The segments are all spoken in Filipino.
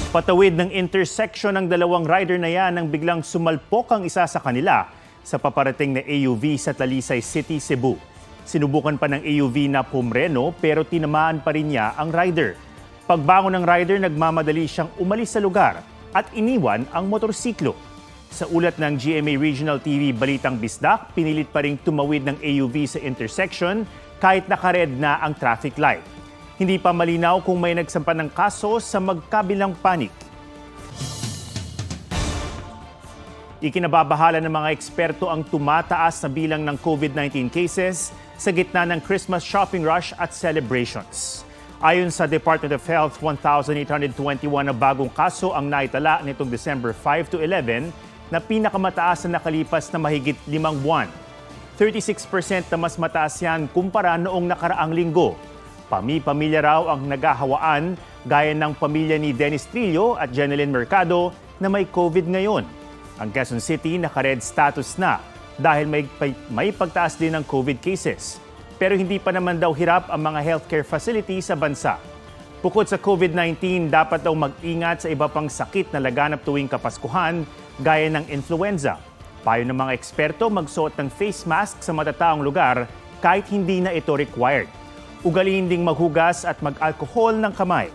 Patawid ng intersection ng dalawang rider na yan nang biglang sumalpok ang isa sa kanila sa paparating na AUV sa Talisay City, Cebu. Sinubukan pa ng AUV na pumreno pero tinamaan pa rin niya ang rider. Pagbangon ng rider, nagmamadali siyang umalis sa lugar at iniwan ang motorsiklo. Sa ulat ng GMA Regional TV Balitang Bisdak, pinilit pa ring tumawid ng AUV sa intersection kahit nakared na ang traffic light. Hindi pa malinaw kung may nagsampa ng kaso sa magkabilang panig. Ikinababahala ng mga eksperto ang tumataas na bilang ng COVID-19 cases sa gitna ng Christmas shopping rush at celebrations. Ayon sa Department of Health, 1,821 na bagong kaso ang naitala nitong December 5 to 11 na pinakamataas na nakalipas na mahigit 5 buwan. 36% na mas mataas yan kumpara noong nakaraang linggo. Pamilya raw ang naghahawaan gaya ng pamilya ni Dennis Trillo at Jeneline Mercado na may COVID ngayon. Ang Quezon City naka-red status na dahil may pagtaas din ng COVID cases. Pero hindi pa naman daw hirap ang mga healthcare facilities sa bansa. Bukod sa COVID-19, dapat daw mag-ingat sa iba pang sakit na laganap tuwing Kapaskuhan gaya ng influenza. Payo ng mga eksperto magsuot ng face mask sa matataong lugar kahit hindi na ito required. Ugaliin ding maghugas at mag-alkohol ng kamay.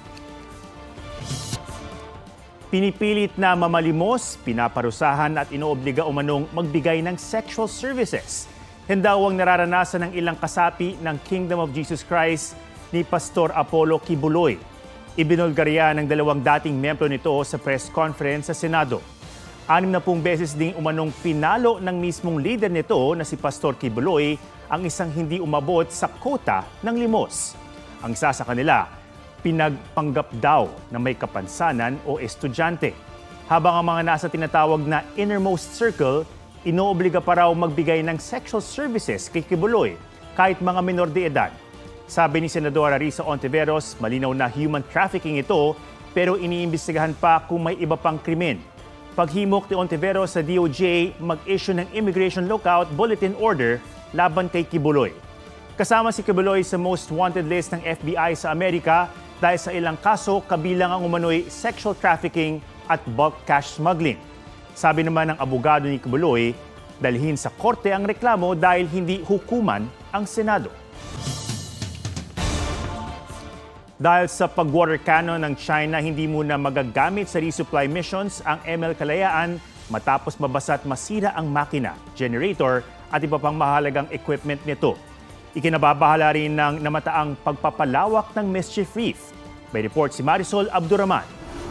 Pinipilit na mamalimos, pinaparusahan at inoobliga umanong magbigay ng sexual services. Yan daw ang nararanasan ng ilang kasapi ng Kingdom of Jesus Christ ni Pastor Apollo Kibuloy. Ibinulgarya ng dalawang dating miyembro nito sa press conference sa Senado. 60 beses ding umanong pinalo ng mismong leader nito na si Pastor Kibuloy ang isang hindi umabot sa quota ng limos. Ang isa sa kanila, pinagpanggap daw na may kapansanan o estudyante. Habang ang mga nasa tinatawag na innermost circle, inoobliga pa raw magbigay ng sexual services kay Kibuloy kahit mga minor de edad. Sabi ni Senadora Risa Ontiveros, malinaw na human trafficking ito pero iniimbestigahan pa kung may iba pang krimen. Paghimok ni Ontiveros sa DOJ, mag-issue ng Immigration Lookout Bulletin Order laban kay Kibuloy. Kasama si Kibuloy sa most wanted list ng FBI sa Amerika dahil sa ilang kaso kabilang ang umano'y sexual trafficking at bulk cash smuggling. Sabi naman ng abogado ni Kibuloy, dalhin sa korte ang reklamo dahil hindi hukuman ang Senado. Dahil sa pag-water cannon ng China, hindi muna magagamit sa resupply missions ang ML Kalayaan matapos mabasa at masira ang makina, generator at iba pang mahalagang equipment nito. Ikinababahala rin ng namataang pagpapalawak ng Mischief Reef. May report si Marisol Abdurrahman.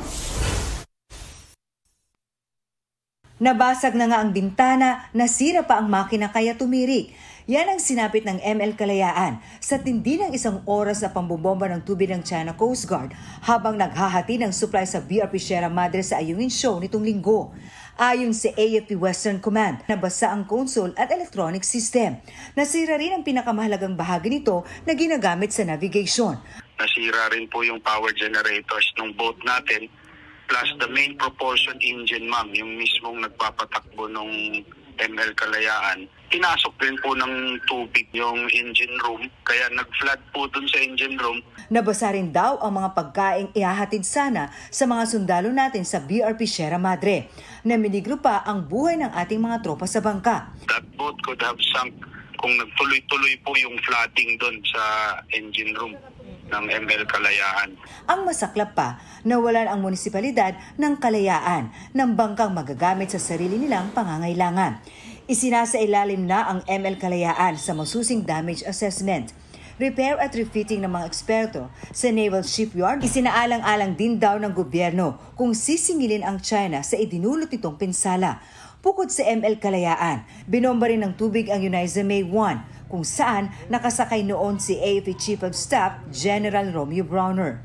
Nabasag na nga ang bintana, nasira pa ang makina kaya tumirik. Yan ang sinapit ng ML Kalayaan sa tindi ng 1 oras na pambobomba ng tubig ng China Coast Guard habang naghahati ng supply sa BRP Sierra Madre sa Ayungin Show nitong linggo. Ayon sa AFP Western Command, nabasa ang console at electronic system. Nasira rin ang pinakamahalagang bahagi nito na ginagamit sa navigation. Nasira rin po yung power generators ng boat natin plus the main propulsion engine, ma'am, yung mismong nagpapatakbo ng ML Kalayaan. Pinasok din po ng tubig yung engine room, kaya nag-flood po dun sa engine room. Nabasa rin daw ang mga pagkaing ihahatid sana sa mga sundalo natin sa BRP Sierra Madre. Naminigro pa ang buhay ng ating mga tropa sa bangka. That boat could have sunk kung nagtuloy-tuloy po yung flooding dun sa engine room ng ML Kalayaan. Ang masaklap pa, nawalan ang munisipalidad ng Kalayaan ng bangkang magagamit sa sarili nilang pangangailangan. Isinasailalim na ang ML Kalayaan sa masusing damage assessment. Repair at refitting ng mga eksperto sa Naval Shipyard, isinaalang-alang din daw ng gobyerno kung sisingilin ang China sa idinulot nitong pinsala. Bukod sa ML Kalayaan, binomba rin ng tubig ang Uniza May 1, kung saan nakasakay noon si AFP Chief of Staff General Romeo Browner.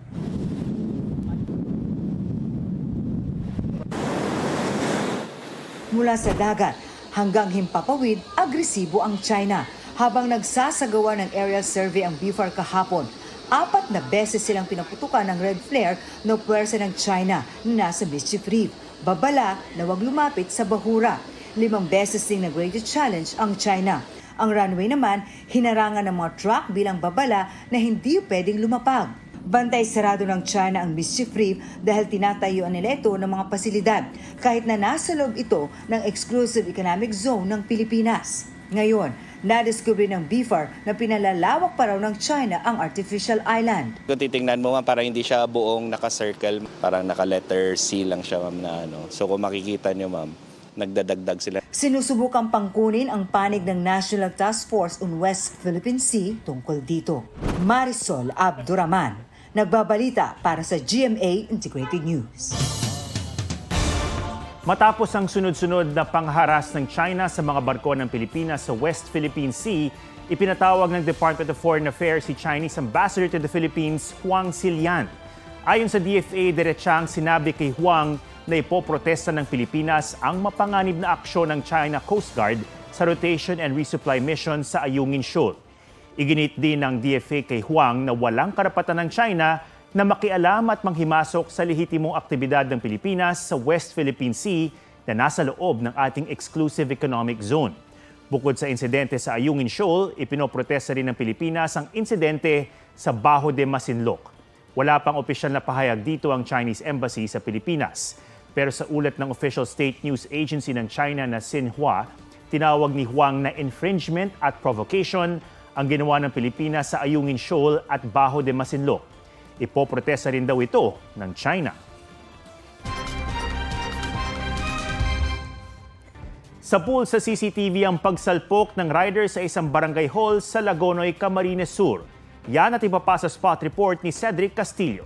Mula sa dagat hanggang Himpapawid, agresibo ang China. Habang nagsasagawa ng aerial survey ang BFAR kahapon, 4 na beses silang pinaputukan ng red flare na puwersa ng China na nasa Mischief Reef. Babala na huwag lumapit sa bahura. 5 beses ding nag-radio challenge ang China. Ang runway naman, hinarangan ng mga truck bilang babala na hindi pwedeng lumapag. Bantay sarado ng China ang Mischief Reef dahil tinatayuan nila ito ng mga pasilidad kahit na nasa loob ito ng exclusive economic zone ng Pilipinas. Ngayon, nadiskubre ng BIFAR na pinalalawak pa raw ng China ang artificial island. Kung titingnan mo, ma'am, parang hindi siya buong naka-circle, parang naka-letter C lang siya, ma'am, na ano. So kung makikita niyo, ma'am, nagdadagdag sila. Sinusubukang pangkunin ang panig ng National Task Force on West Philippine Sea tungkol dito. Marisol Abduraman, nagbabalita para sa GMA Integrated News. Matapos ang sunod-sunod na pangharas ng China sa mga barko ng Pilipinas sa West Philippine Sea, ipinatawag ng Department of Foreign Affairs si Chinese Ambassador to the Philippines, Huang Xilian. Ayon sa DFA, diretsang sinabi kay Huang na ipoprotesta ng Pilipinas ang mapanganib na aksyon ng China Coast Guard sa rotation and resupply mission sa Ayungin Shoal. Iginit din ng DFA kay Huang na walang karapatan ng China na makialam at manghimasok sa lehitimong aktibidad ng Pilipinas sa West Philippine Sea na nasa loob ng ating exclusive economic zone. Bukod sa insidente sa Ayungin Shoal, ipinoprotesta rin ng Pilipinas ang insidente sa Bajo de Masinloc. Wala pang opisyal na pahayag dito ang Chinese Embassy sa Pilipinas. Pero sa ulat ng official state news agency ng China na Xinhua, tinawag ni Huang na infringement at provocation ang ginawa ng Pilipinas sa Ayungin Shoal at Bajo de Masinloc. Ipoprotesta rin daw ito ng China. Sa pool sa CCTV ang pagsalpok ng rider sa isang barangay hall sa Lagonoy, Camarines Sur. Yan at ipapasa spot report ni Cedric Castillo.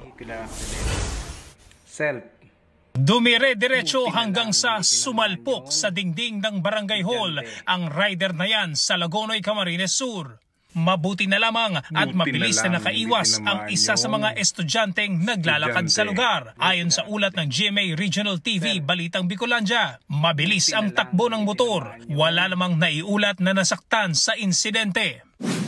Dumire-diretso hanggang sa sumalpok sa dingding ng barangay hall ang rider na yan sa Lagonoy, Camarines Sur. Mabuti na lamang at mabilis na nakaiwas ang isa sa mga estudyanteng naglalakad sa lugar. Ayon sa ulat ng GMA Regional TV Balitang Bicolandia, mabilis ang takbo ng motor. Wala namang naiulat na nasaktan sa insidente.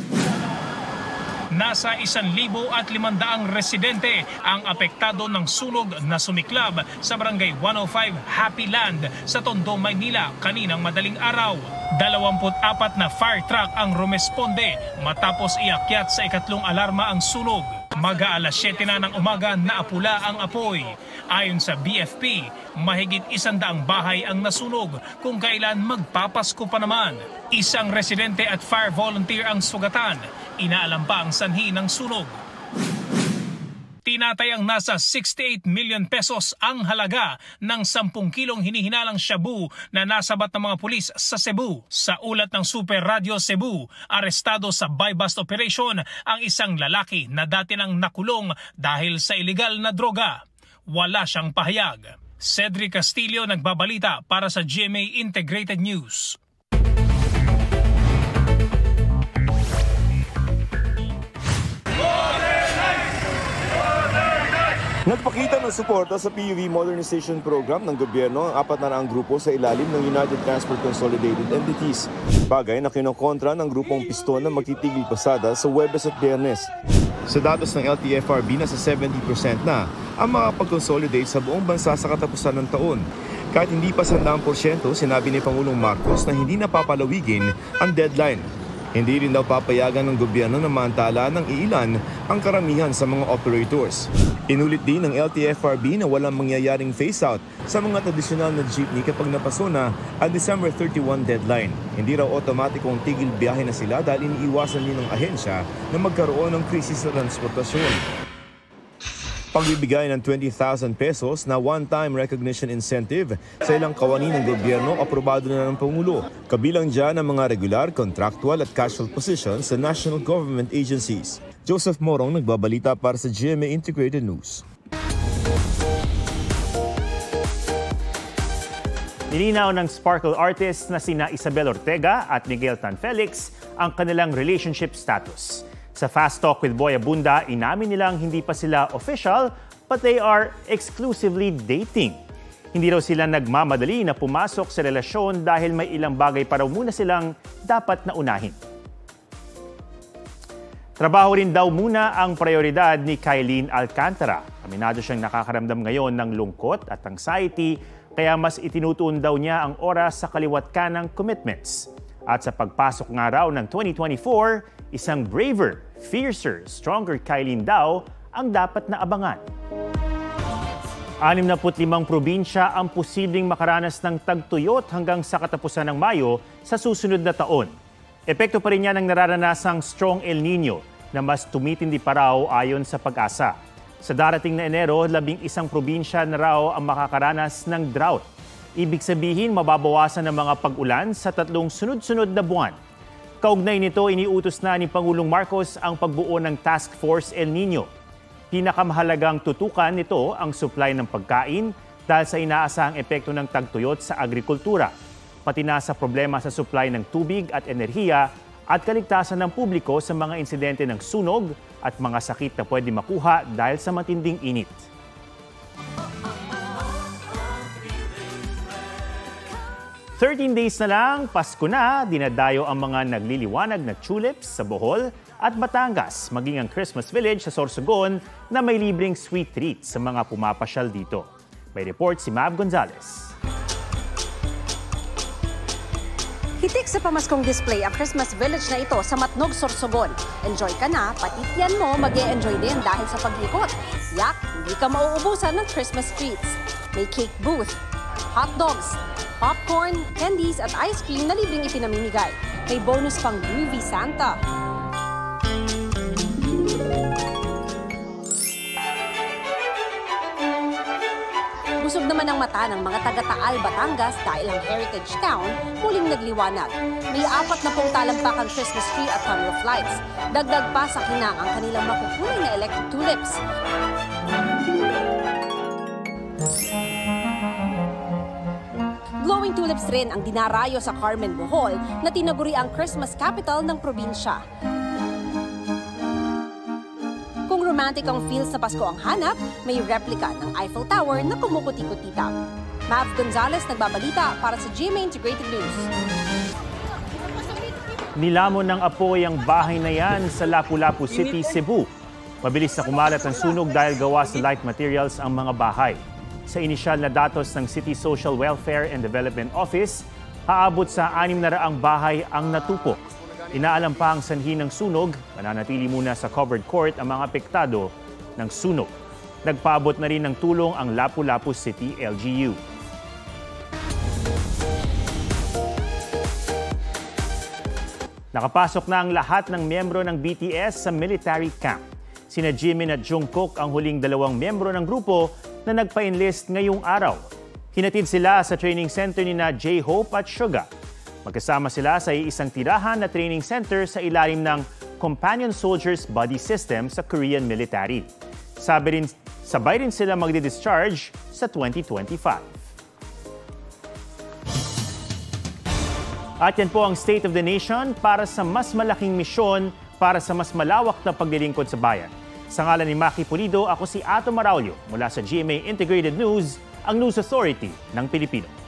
Nasa 1,500 residente ang apektado ng sunog na sumiklab sa Barangay 105 Happy Land sa Tondo, Maynila kaninang madaling araw. 24 na fire truck ang rumesponde matapos iakyat sa ikatlong alarma ang sunog. Mag-aalas 7 na ng umaga naapula ang apoy. Ayon sa BFP, mahigit 100 bahay ang nasunog kung kailan magpapasko pa naman. Isang residente at fire volunteer ang sugatan. Inaalam pa ang sanhi ng sunog. Tinatayang nasa 68 million pesos ang halaga ng 10 kilong hinihinalang shabu na nasabat ng mga pulis sa Cebu. Sa ulat ng Super Radio Cebu, arestado sa buy-bust operation ang isang lalaki na dati nang nakulong dahil sa illegal na droga. Wala siyang pahayag. Cedric Castillo nagbabalita para sa GMA Integrated News. Nagpakita ng suporta sa PUV Modernization Program ng gobyerno ang 4 na grupo sa ilalim ng United Transport Consolidated Entities. Bagay na kinokontra ng grupong piston na magtitigil pasada sa Huwebes at Biyernes. Sa datos ng LTFRB, nasa 70% na ang makapag-consolidate sa buong bansa sa katapusan ng taon. Kahit hindi pa 100%, sinabi ni Pangulong Marcos na hindi napapalawigin ang deadline. Hindi rin daw papayagan ng gobyerno na maantala ng iilan ang karamihan sa mga operators. Inulit din ng LTFRB na walang mangyayaring phase-out sa mga tradisyonal na jeepney kapag napaso na ang December 31 deadline. Hindi raw otomatikong tigil biyahe na sila dahil iniiwasan din ng ahensya na magkaroon ng krisis sa transportasyon. Pagbibigay ng 20,000 pesos na one-time recognition incentive sa ilang kawani ng gobyerno aprobado na ng Pangulo. Kabilang dyan ang mga regular, contractual at casual positions sa national government agencies. Joseph Morong nagbabalita para sa GMA Integrated News. Nilinaw ng Sparkle artists na sina Isabel Ortega at Miguel Tan Felix ang kanilang relationship status. Sa Fast Talk with Boy Abunda, inamin nilang hindi pa sila official but they are exclusively dating. Hindi raw sila nagmamadali na pumasok sa relasyon dahil may ilang bagay pa raw muna silang dapat na unahin. Trabaho rin daw muna ang prioridad ni Kylene Alcantara. Aminado siyang nakakaramdam ngayon ng lungkot at anxiety kaya mas itinutuon daw niya ang oras sa kaliwat kanang commitments. At sa pagpasok nga raw ng 2024, isang braver, fiercer, stronger Kylene daw ang dapat na abangan. 65 probinsya ang posibleng makaranas ng tagtuyot hanggang sa katapusan ng Mayo sa susunod na taon. Epekto pa rin yan ng nararanasang strong El Nino na mas tumitindi pa raw ayon sa Pag-asa. Sa darating na Enero, 11 probinsya na raw ang makakaranas ng drought. Ibig sabihin, mababawasan ng mga pag-ulan sa 3 sunod-sunod na buwan. Kaugnay nito, iniutos na ni Pangulong Marcos ang pagbuo ng Task Force El Nino. Pinakamahalagang tutukan nito ang supply ng pagkain dahil sa inaasahang epekto ng tagtuyot sa agrikultura, pati na sa problema sa supply ng tubig at enerhiya at kaligtasan ng publiko sa mga insidente ng sunog at mga sakit na pwede makuha dahil sa matinding init. "13 days na lang, Pasko na, dinadayo ang mga nagliliwanag na tulips sa Bohol at Batangas, maging ang Christmas Village sa Sorsogon na may libreng sweet treats sa mga pumapasyal dito. May report si Mav Gonzalez. Hitik sa pamaskong display ang Christmas Village na ito sa Matnog, Sorsogon. Enjoy ka na, pati tiyan mo mag-e-enjoy din dahil sa pag-ikot. Yak, hindi ka mauubusan ng Christmas treats. May cake booth, hot dogs, popcorn, candies at ice cream na libreng ipinamimigay. May bonus pang groovy Santa. Busog naman ang mata ng mga taga-Taal, Batangas dahil ang heritage town muling nagliwanag. May 40 talampakang Christmas tree at tunnel of lights. Dagdag pa sa kinang ang kanilang makukulay na electric tulips. Glowing tulips rin ang dinarayo sa Carmen, Bohol na tinaguri ang Christmas capital ng probinsya. Kung romantic ang feels sa Pasko ang hanap, may replika ng Eiffel Tower na kumukuti-kutita. Mav Gonzalez nagbabalita para sa GMA Integrated News. Nilamon ng apoy ang bahay na yan sa Lapu-Lapu City, Cebu. Mabilis na kumalat ang sunog dahil gawa sa light materials ang mga bahay. Sa inisyal na datos ng City Social Welfare and Development Office, aabot sa 600 bahay ang natupok. Inaalam pa ang sanhi ng sunog, mananatili muna sa covered court ang mga apektado ng sunog. Nagpaabot na rin ng tulong ang Lapu-Lapu City LGU. Nakapasok na ang lahat ng miyembro ng BTS sa military camp. Sina Jimin at Jungkook ang huling 2 miyembro ng grupo na nagpa-enlist ngayong araw. Hinatid sila sa training center ni na J-Hope at Suga. Magkasama sila sa iisang tirahan na training center sa ilalim ng Companion Soldiers Buddy System sa Korean military. Sabay rin sila magdi-discharge sa 2025. At yan po ang State of the Nation para sa mas malaking misyon para sa mas malawak na paglilingkod sa bayan. Sa ngalan ni Maki Pulido, ako si Ato Maraulio mula sa GMA Integrated News, ang News Authority ng Pilipino.